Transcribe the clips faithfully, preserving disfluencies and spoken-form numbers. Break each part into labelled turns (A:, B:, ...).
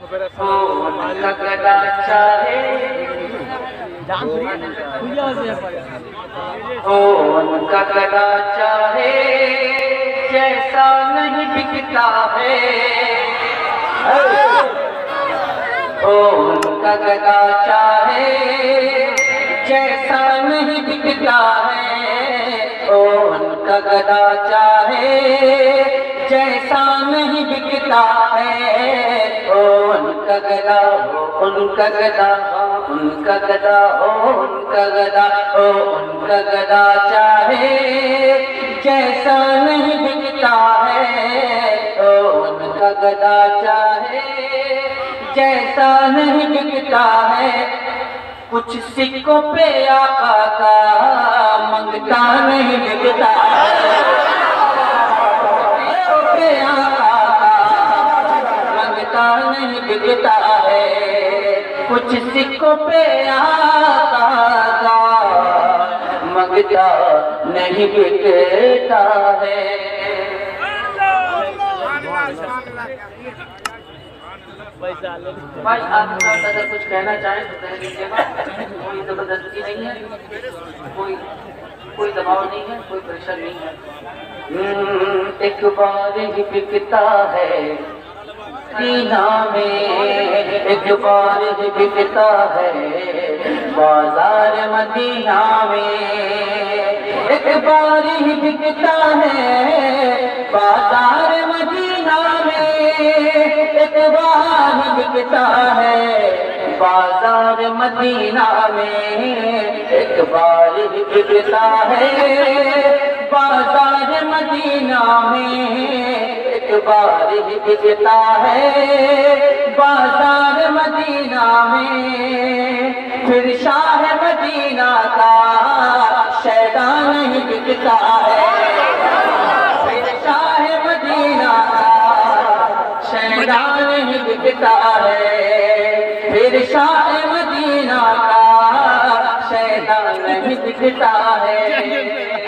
A: हो उनका गदा चाहे, हो उनका गदा चाहे, जैसा नहीं बिकता है। हो उनका गदा चाहे, जैसा नहीं बिकता है। हो उनका गदा चाहे, जैसा नहीं बिकता है। ओ उनका गदा, हो उनका गदा, उनका गदा, हो उनका गदा, हो उनका गदा चाहे, जैसा नहीं बिकता है। ओ उनका गदा चाहे, जैसा नहीं बिकता है। कुछ सिक्कों पे आका का मंगता नहीं बिकता है। नहीं बिकता है, कुछ सिक्कों पे आका मंगता नहीं बिकता है। भाई आप अगर कुछ कहना चाहें तो कह दीजिएगा। कोई जबरदस्ती नहीं है, कोई कोई दबाव नहीं है, कोई प्रेशर नहीं है। एक बार ही बिकता है मदीना में, एक बार ही बिकता है बाजार मदीना में। एक बार ही बिकता है बाजार मदीना में। एक बार ही बिकता है बाजार मदीना में। एक बार ही बिकता है बाजार मदीना में। एक बार ही बिकता है बाजार मदीना में। फिर शाह मदीना का शैदा नहीं बिकता है। फिर शाह मदीना का शैदा नहीं बिकता है। फिर शाह मदीना का शैदा नहीं बिकता है।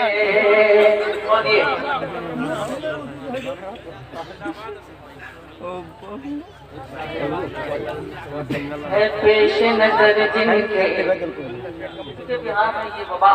A: है पेश नजर जिनके, बिहार में ये वबा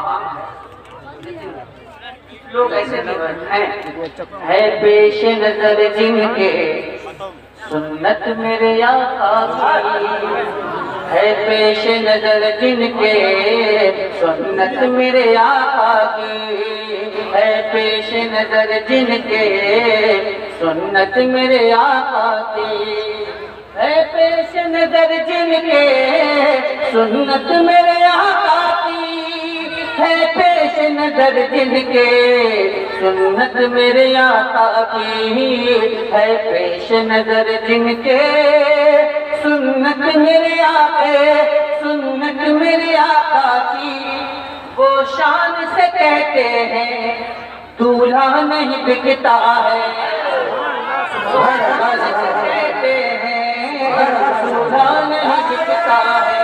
A: लोग ऐसे हैं। है पेश नजर जिनके सुन्नत मेरे आका की। है पेश नजर जिनके सुन्नत मेरे आका की। है पेश नजर जिनके सुन्नत मेरे आका की। है पेश नजर जिनके सुन्नत मेरे आका की। है पेश नजर जिनके सुन्नत मेरे आका की। है पेश नजर जिनके सुन्नत मेरे आका, सुन्नत मेरे आका की। वो शान से कहते हैं दूल्हा नहीं बिकता है। कहते हैं दूल्हा नहीं बिकता है।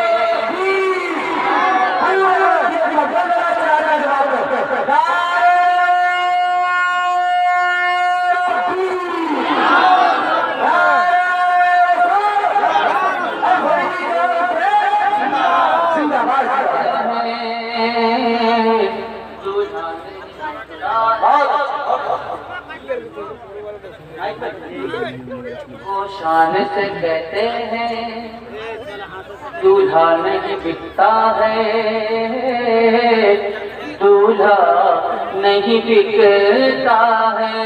A: वो शान से कहते हैं दूल्हा नहीं बिकता है। दूल्हा नहीं बिकता है।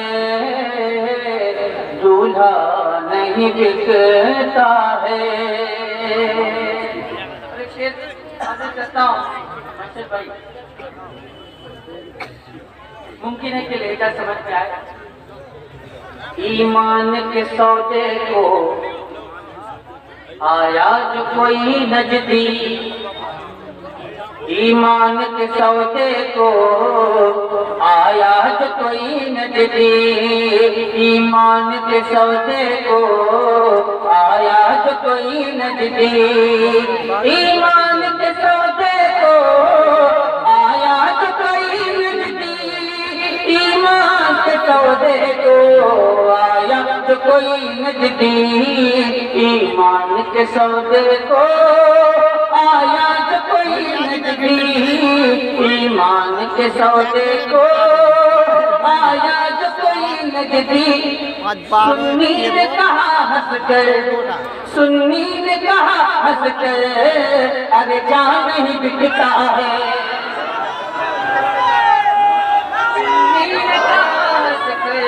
A: दूल्हा नहीं बिकता है। अरे शेर आगे कहता हूँ भाई, मुमकिन है कि लेकर समझ में आए। ईमान के सौदे को आया जो कोई नजदीक। ईमान के सौदे को आया जो कोई नजदीक। ईमान के सौदे को आया जो कोई नजदीक। ईमान के सौदे को आया जो कोई नजदीक। ईमान के सौदे को आया जो कोई नजदीक, ईमान के सौदे को आया जो कोई नजदीक, ईमान के सौदे को आया जो कोई नजदीक। सुन्नी ने कहा हंस कर, सुन्नी ने कहा हंस कर, अरे जान नहीं बिकता है। सुन्नी ने कहा हंस कर,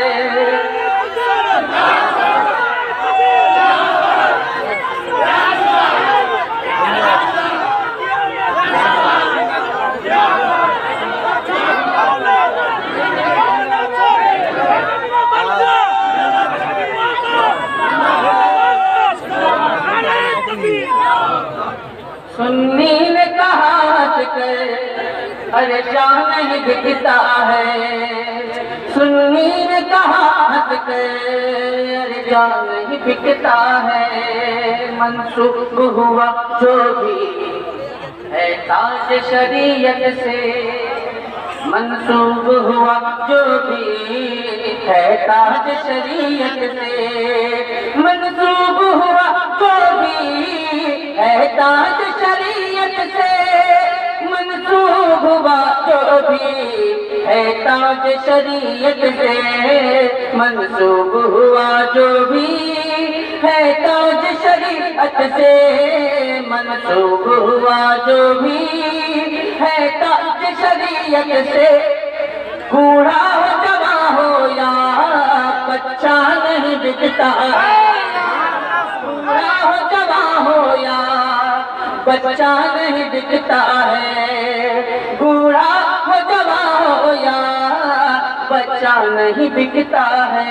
A: सुन्नी ने कहा हंस कर, अरे जान नहीं बिकता है। सुन्नी ने कहा हंस कर, अरे जान नहीं बिकता है। मंसूब हुआ जो भी है ताज शरीयत से, मंसूब हुआ जो भी है ताज शरीयत से, मंसूब हुआ जो भी है ताज शरीयत से, मंसूब हुआ जो भी है ताज शरीयत से, मंसूब हुआ जो भी है ताज शरीयत से, मंसूब हुआ जो भी है ताज शरीयत से। बूढ़ा हो जवा हो या बच्चा नहीं बिकता, बूढ़ा हो जवा हो या बच्चा नहीं बिकता है। बूढ़ा हो जवा हो या बच्चा नहीं बिकता है।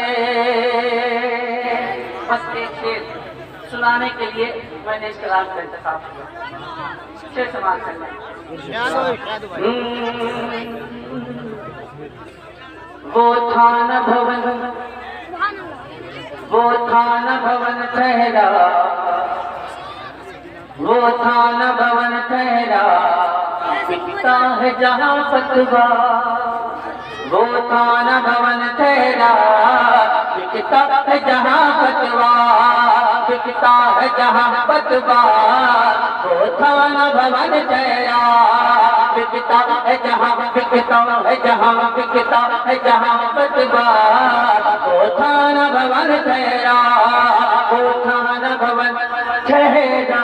A: बस एक शेर सुनाने के लिए मैंने इस कलाम का इंतखाब किया। शेर समाप्त करना। वो था न भवन, वो था न भवन ठहरा, वो था न भवन ठहरा, बिकता है जहाँ फतवा। वो था न भवन ठहरा, बिकता है जहाँ फतवा, बिकता है जहाँ फतवा। वो था न भवन ठहरा, बिकता है जहाँ, बिकता है जहाँ, बिकता है जहाँ फतवा। वो था न भवन ठहरा, वो था न भवन ठहरा,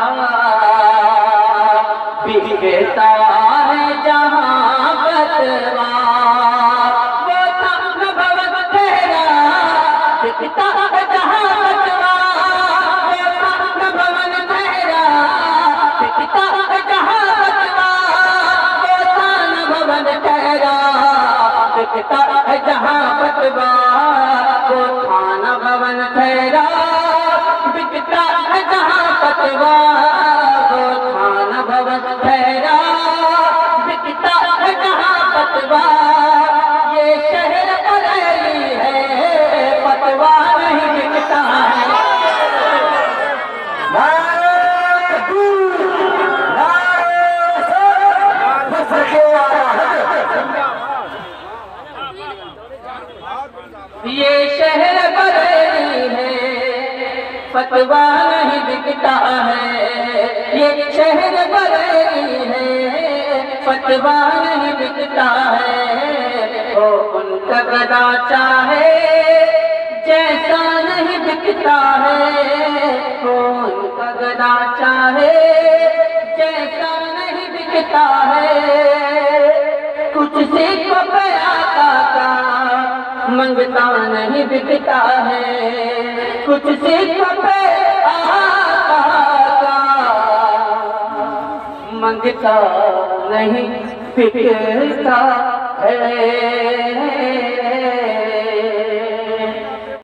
A: बिकता है जहाँ फतवा। वो था न भवन ठहरा, बिकता है जहाँ फतवा। वो था न भवन ठहरा, बिकता है जहाँ फतवा। वो था न भवन ठहरा, बिकता है जहाँ फतवा। वो था न भवन ठहरा, बिकता है जहाँ फतवा। वो था न भवन ठहरा, बिकता है जहाँ फतवा। ये शहर बरेली है, फतवा नहीं बिकता है। ये शहर बरेली है, फतवा नहीं बिकता है। ये शहर बरेली है, फतवा नहीं बिकता है। ओ उनका गदा चाहे जैसा नहीं बिकता है। ओ उनका गदा चाहे जैसा नहीं बिकता है। कुछ सीख गया का मंगता नहीं बिकता है। कुछ सीख मंगता नहीं बिकता है।